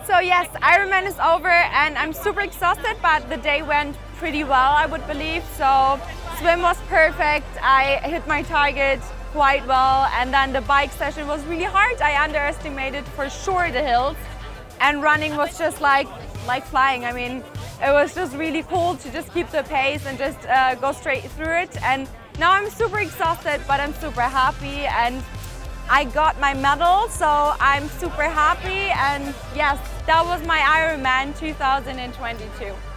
So yes, Ironman is over and I'm super exhausted, but the day went pretty well, I would believe. So swim was perfect, I hit my target quite well, and then the bike session was really hard. I underestimated for sure the hills, and running was just like flying. I mean, it was just really cool to just keep the pace and just go straight through it. And now I'm super exhausted, but I'm super happy, and I got my medal, so I'm super happy. And yes, that was my Ironman 2022.